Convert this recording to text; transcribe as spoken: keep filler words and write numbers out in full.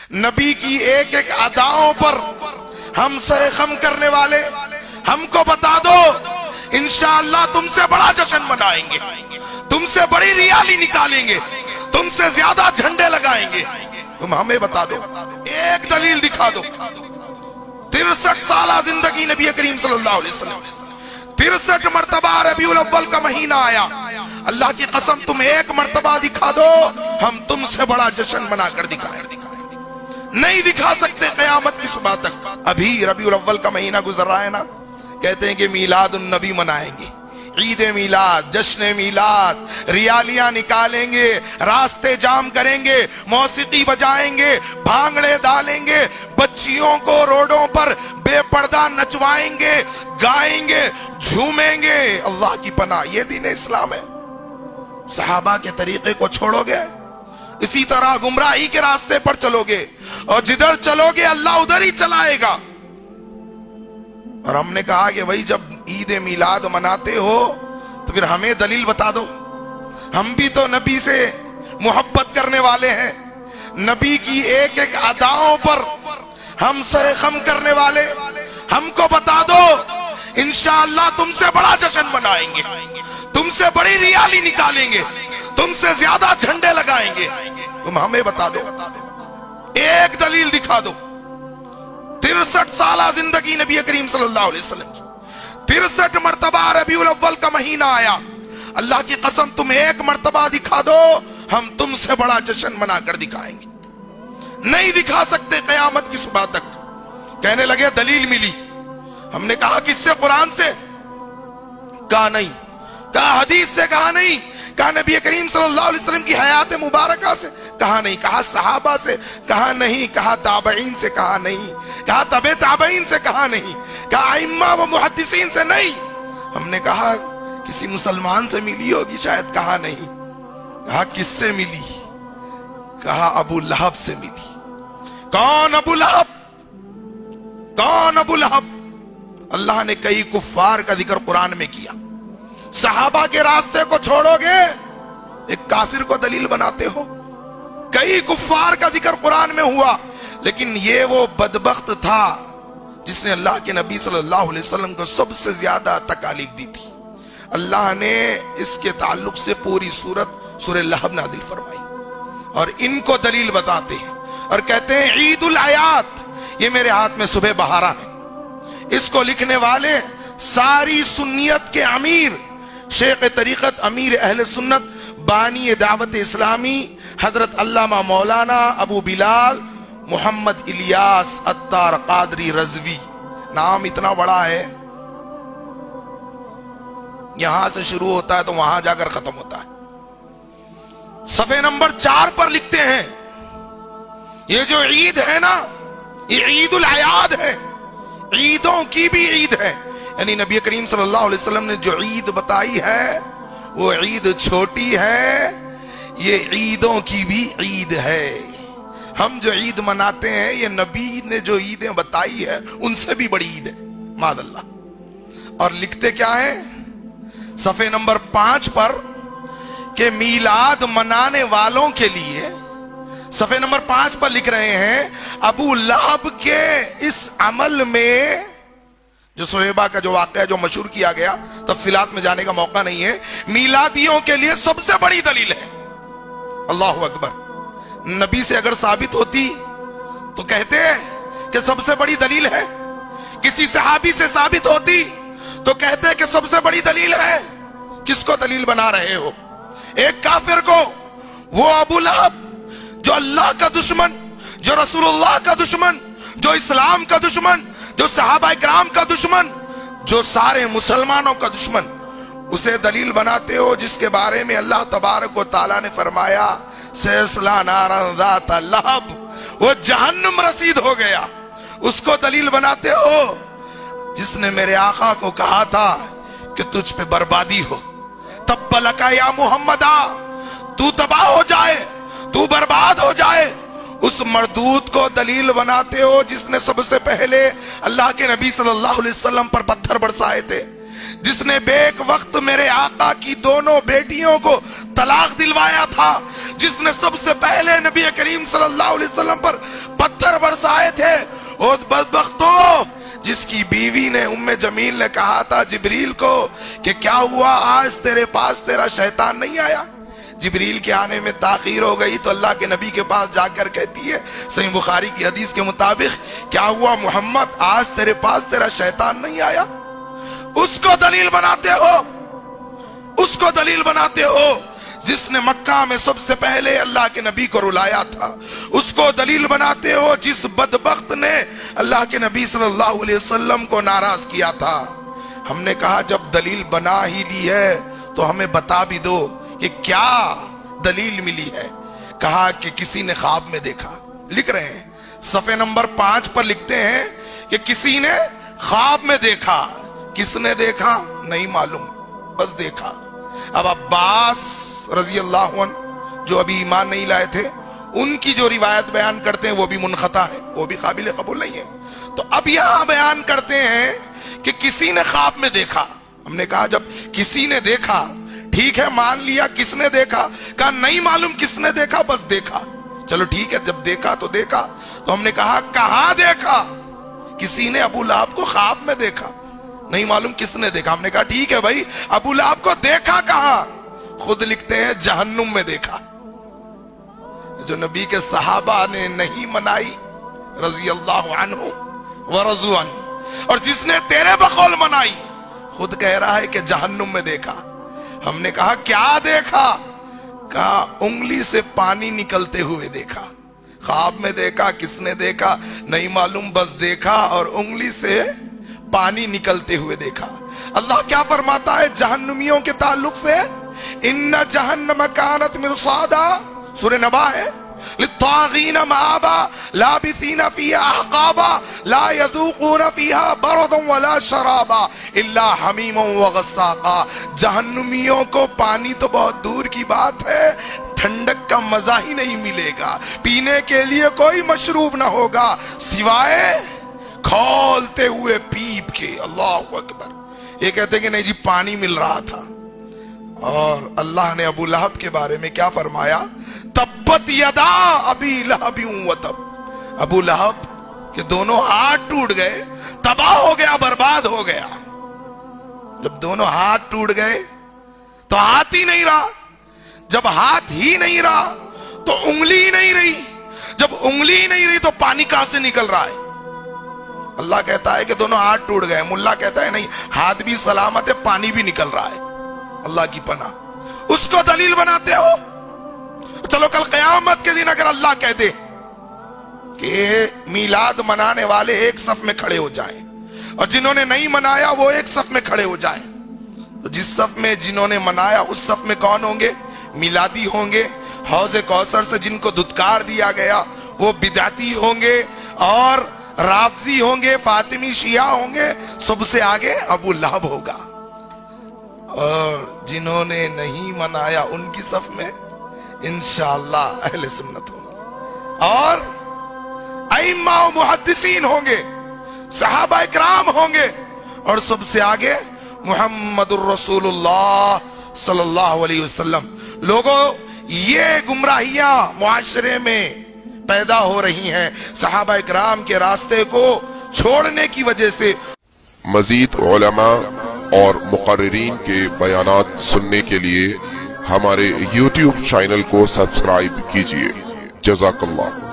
نبی کی ایک ایک اداؤں پر ہم سر خم کرنے والے، ہم کو بتا دو انشاءاللہ تم سے بڑا جشن منائیں گے، تم سے بڑی ریالی نکالیں گے، تم سے زیادہ جھنڈے لگائیں گے۔ تم ہمیں بتا دو، ایک دلیل دکھا دو۔ ترسٹھ سالہ زندگی نبی کریم صلی اللہ علیہ وسلم، ترسٹھ مرتبہ ربیع الاول کا مہینہ آیا، اللہ کی قسم تم ایک مرتبہ دکھا دو ہم تم سے بڑا جشن منا کر دکھائیں۔ نہیں دکھا سکتے قیامت کی صبح تک۔ ابھی ربیع الاول کا مہینہ گزر رہا ہے نا، کہتے ہیں کہ میلاد النبی منائیں گے، عید میلاد، جشن میلاد، ریالیاں نکالیں گے، راستے جام کریں گے، موسیقی بجائیں گے، بھانگڑے ڈالیں گے، بچیوں کو روڈوں پر بے پردہ نچوائیں گے، گائیں گے، جھومیں گے۔ اللہ کی پناہ، یہ دین اسلام ہے؟ صحابہ کے طریقے کو چھوڑو گے، اسی طرح گمراہی کے راستے پر چلو گے، اور جدھر چلو گے اللہ ادھر ہی چلائے گا۔ اور ہم نے کہا کہ بھائی جب عید میلاد مناتے ہو تو پھر ہمیں دلیل بتا دو، ہم بھی تو نبی سے محبت کرنے والے ہیں، نبی کی ایک ایک اداؤں پر ہم سر خم کرنے والے، ہم کو بتا دو انشاءاللہ تم سے بڑا جشن منائیں گے، تم سے بڑی ریالی نکالیں گے، تم سے زیادہ جھنڈے لگائیں گے۔ تم ہمیں بتا دو، ایک دلیل دکھا دو۔ ترسٹھ سالہ زندگی نبی کریم صلی اللہ علیہ وسلم، ترسٹھ مرتبہ ربیع الاول کا مہینہ آیا، اللہ کی قسم تم ایک مرتبہ دکھا دو ہم تم سے بڑا جشن منا کر دکھائیں گے۔ نہیں دکھا سکتے قیامت کی صبح تک۔ کہنے لگے دلیل ملی، ہم نے کہا کس سے؟ قرآن سے؟ کہا نہیں۔ کہا حدیث سے؟ کہا نہیں۔ کہا نبی کریم صلی اللہ علیہ وسلم کی حیات مبارکہ سے؟ کہا نہیں۔ کہا صحابہ سے؟ کہا نہیں۔ کہا تابعین سے؟ کہا نہیں۔ کہا تبع تابعین سے؟ کہا نہیں۔ کہا ائمہ و محدثین سے؟ نہیں۔ ہم نے کہا کسی مسلمان سے ملی ہوگی شاید؟ کہا نہیں۔ کہا کس سے ملی؟ کہا ابو لہب سے ملی۔ کون ابو لہب؟ کون ابو لہب؟ اللہ نے کئی کفار کا ذکر قرآن میں کیا۔ صحابہ کے راستے کو چھوڑو گے، ایک کافر کو دلیل بناتے ہو۔ کئی کفار کا ذکر قرآن میں ہوا، لیکن یہ وہ بدبخت تھا جس نے اللہ کے نبی صلی اللہ علیہ وسلم کو سب سے زیادہ تکالیف دی تھی۔ اللہ نے اس کے تعلق سے پوری سورت سورہ لہب نازل فرمائی، اور ان کو دلیل بتاتے ہیں اور کہتے ہیں عید الاعیاد۔ یہ میرے ہاتھ میں صبح بہارا ہے، اس کو لکھنے والے ساری سنیت کے امیر، شیخ طریقت، امیر اہل سنت، بانی دعوت اسلامی، حضرت علامہ مولانا ابو بلال محمد الیاس عطار قادری رضوی۔ نام اتنا بڑا ہے، یہاں سے شروع ہوتا ہے تو وہاں جا کر ختم ہوتا ہے۔ صفحے نمبر چار پر لکھتے ہیں یہ جو عید ہے نا، یہ عید الاعیاد ہے، عیدوں کی بھی عید ہے۔ یعنی نبی کریم صلی اللہ علیہ وسلم نے جو عید بتائی ہے وہ عید چھوٹی ہے، یہ عیدوں کی بھی عید ہے۔ ہم جو عید مناتے ہیں یہ نبی نے جو عیدیں بتائی ہے ان سے بھی بڑی عید ہے، معاذ اللہ۔ اور لکھتے کیا ہے صفحے نمبر پانچ پر کہ میلاد منانے والوں کے لیے، صفحے نمبر پانچ پر لکھ رہے ہیں ابو لہب کے اس عمل میں، جو صہیبہ کا جو واقعہ جو مشہور کیا گیا، تفصیلات میں جانے کا موقع نہیں ہے، میلادیوں کے لیے سب سے بڑی دلیل ہے۔ اللہ اکبر۔ نبی سے اگر ثابت ہوتی تو کہتے کہ سب سے بڑی دلیل ہے، کسی صحابی سے ثابت ہوتی تو کہتے کہ سب سے بڑی دلیل ہے۔ کس کو دلیل بنا رہے ہو؟ ایک کافر کو، وہ ابو لہب جو اللہ کا دشمن، جو رسول اللہ کا دشمن، جو اسلام کا دشمن، جو صحابہ کرام کا دشمن، جو سارے مسلمانوں کا دشمن، اسے دلیل بناتے ہو جس کے بارے میں اللہ تبارک و تعالیٰ نے فرمایا سیصلی نارا ذات لہب، وہ جہنم رسید ہو گیا۔ اس کو دلیل بناتے ہو جس نے میرے آقا کو کہا تھا کہ تجھ پہ بربادی ہو، تب لکا یا محمدہ، تو تباہ ہو جائے، تو برباد ہو جائے۔ اس مردود کو دلیل بناتے ہو جس نے سب سے پہلے اللہ کے نبی صلی اللہ علیہ وسلم پر پتھر برسائے تھے، جس نے بیک وقت میرے آقا کی دونوں بیٹیوں کو طلاق دلوایا تھا، जिस ने सबसे पहले नबी करीम सल्लल्लाहु अलैहि वसल्लम पर पत्थर बरसाए थे, ओ बदबख्तो जिसकी बीवी ने उम्मे जमील ने कहा था जिब्रील को कि क्या हुआ आज तेरे पास तेरा शैतान नहीं आया। जिब्रील के आने में ताखीर हो गई तो अल्लाह के नबी के पास जाकर कहती है सही बुखारी की हदीस के मुताबिक, क्या हुआ मोहम्मद आज तेरे पास तेरा शैतान नहीं आया। उसको दलील बनाते हो, उसको दलील बनाते हो जिसने मक्का में सबसे पहले अल्लाह के नबी को रुलाया था। उसको दलील बनाते हो जिस बदबख्त ने अल्लाह के नबी सल्लल्लाहु अलैहि वसल्लम को नाराज किया था। हमने कहा जब दलील बना ही ली है तो हमें बता भी दो कि क्या दलील मिली है। कहा कि किसी ने ख्वाब में देखा। लिख रहे हैं सफे नंबर पांच पर लिखते हैं कि किसी ने ख्वाब में देखा। किसने देखा नहीं मालूम, बस देखा। अब अब्बास रजी अल्लाह अन्हु जो अभी ईमान नहीं लाए थे, उनकी जो रिवायत बयान करते हैं वो भी मुनक़ता है, वो भी काबिल कबूल नहीं है। तो अब यहां बयान करते हैं कि किसी ने ख्वाब में देखा। हमने कहा जब किसी ने देखा ठीक है, मान लिया किसने देखा। कहा नहीं मालूम किसने देखा, बस देखा। चलो ठीक है, जब देखा तो देखा। तो हमने कहा कहां देखा। किसी ने अबू लहब को ख्वाब में देखा, नहीं मालूम किसने देखा। हमने कहा ठीक है भाई, अबू लहब को देखा कहां। खुद लिखते हैं जहन्नुम में देखा। जो नबी के सहाबा ने नहीं मनाई रजी अल्लाह अन्हु व रज़ू अन्हु, और जिसने तेरे बकौल मनाई खुद कह रहा है कि जहन्नुम में देखा। हमने कहा क्या देखा। कहा उंगली से पानी निकलते हुए देखा। ख्वाब में देखा, किसने देखा नहीं मालूम, बस देखा और उंगली से पानी निकलते हुए देखा। अल्लाह क्या फरमाता है जहन्नुमियों के ताल्लुक से, इन्ना जहन्नम कानत मिरसादा, सूरह नबा है, लित्तागीना माबा लाबिसीना फीहा अहकाबा ला यदूकूना फीहा बरदन वला शराबा इल्ला हमीमन व गस्साका। जहन्नुमियों को पानी तो बहुत दूर की बात है, ठंडक का मजा ही नहीं मिलेगा, पीने के लिए कोई मशरूब ना होगा सिवाय खोलते हुए पीप के। अल्लाह अकबर। ये कहते हैं कि नहीं जी पानी मिल रहा था। और अल्लाह ने अबू लहब के बारे में क्या फरमाया, तब्बत यदा अबी लहब व तब। अबू लहब के दोनों हाथ टूट गए, तबाह हो गया, बर्बाद हो गया। जब दोनों हाथ टूट गए तो हाथ ही नहीं रहा। जब हाथ ही नहीं रहा तो उंगली ही नहीं रही। जब उंगली ही नहीं रही तो पानी कहां से निकल रहा है। अल्लाह कहता है कि दोनों हाथ टूट गए, मुल्ला कहता है नहीं हाथ भी सलामत है, पानी भी निकल रहा है। अल्लाह की पनाह। उसको दलील बनाते हो। चलो कल क़यामत के दिन अगर अल्लाह कह दे कि मीलाद मनाने वाले एक सफ में खड़े हो जाएं और जिन्होंने नहीं मनाया वो एक सफ में खड़े हो जाएं, तो जिस सफ में जिन्होंने मनाया उस सफ में कौन होंगे, मिलादी होंगे। हौज़े कौसर से जिनको धुतकार दिया गया वो बिदाती होंगे और राफजी होंगे, फातिमी शिया होंगे, सबसे आगे अबू लहब होगा। और जिन्होंने नहीं मनाया उनकी सफ में इंशाअल्लाह अहले सुन्नत होंगे और अइम्मा व मुहद्दिसीन होंगे, सहाबा इकराम होंगे और सबसे आगे मुहम्मदुर रसूलुल्लाह सल्लल्लाहु अलैहि वसल्लम। लोगों ये गुमराहियां मुआशरे में पैदा हो रही हैं सहाबा इकराम के रास्ते को छोड़ने की वजह से। मजीद उलमा और मुकर्रिरीन के बयानात सुनने के लिए हमारे यूट्यूब चैनल को सब्सक्राइब कीजिए। जज़ाकल्लाह।